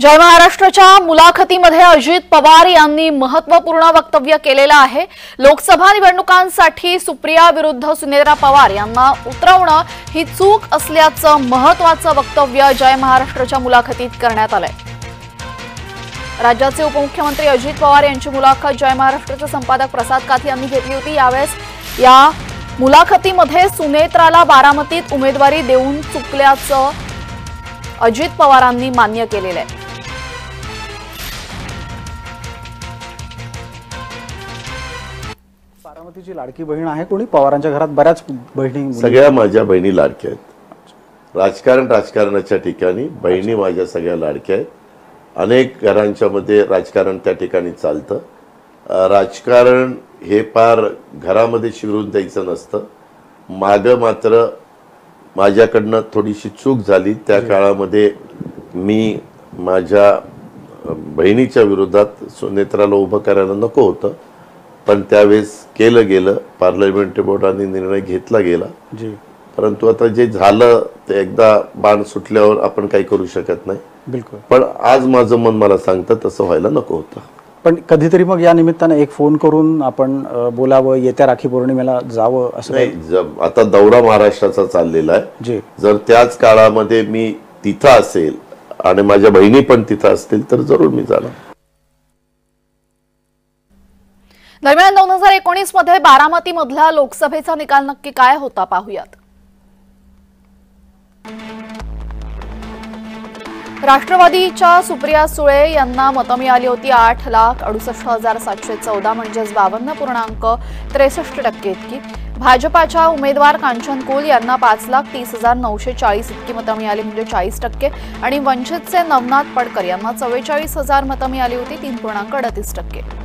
जय महाराष्ट्राच्या मुलाखतीमध्ये अजित पवार यांनी महत्त्वपूर्ण वक्तव्य केलेलं आहे। लोकसभा निवडणुकांसाठी सुप्रिया विरुद्ध सुनेत्रा पवार यांना उतरवणं ही चूक असल्याचं महत्त्वाचं वक्तव्य जय महाराष्ट्राच्या मुलाखतीत करण्यात आलंय। राज्याचे उपमुख्यमंत्री अजित पवार यांची मुलाखत जय महाराष्ट्राचे संपादक प्रसाद काथे यांनी घेतली होती। यावेळेस या मुलाखतीमध्ये सुनेत्राला बारामतीत उमेदवारी देऊन चुकल्याचं अजित पवारांनी मान्य केलेलं आहे। बारामतीची लाडकी बहीण आहे कोणी? पवारांच्या घरात बऱ्याच बहिणी सगळ्या माझ्या बहिणी लाडक्या आहेत। राजकारणाच्या ठिकाणी बहिणी माझ्या सगळ्या लाडक्या आहेत। अनेक घरांच्या मध्ये राजकारण त्या ठिकाणी चालतं। राजकारण हे पार घरामध्ये शिरून द्यायचं नसतं। मागं मात्र माझ्याकडनं थोडीशी चूक झाली। त्या काळामध्ये मी माझ्या बहिणीच्या विरोधात सुनेत्राला उभं करायला नको होतं, पण त्यावेळेस केलं गेलं। पार्लमेंटरी बोर्डाने निर्णय घेतला गेला जी, परंतु आता जे झालं ते एकदा बाण सुटल्यावर आपण काही करू शकत नाही। बिलकुल। पण आज माझं मन मला सांगतं तसं व्हायला नको होतं। पण कधीतरी मग या निमित्ताने एक फोन करून आपण बोलावं, येत्या राखी पौर्णिमेला जावं असं नाही। आता दौरा महाराष्ट्राचा चाललेला आहे जी, जर त्याच काळामध्ये मी तिथं असेल आणि माझ्या बहिणी पण तिथं असतील तर जरूर मी जाणार। दरम्यान 2019 मध्ये बारामती मधला लोकसभेचा निकाल नक्की काय होता पाहूयात। राष्ट्रवादीच्या सुप्रिया सुळे यांना मतं मिळाली होती 8,68,714 म्हणजेच 52.63% इतकी। भाजपाच्या उमेदवार कांचन कुल यांना 5,30,940 इतकी मतं मिळाली म्हणजे 40% आणि वंचितचे नवनाथ पडकर यांना 44,000 मतं मिळाली होती 3.38%।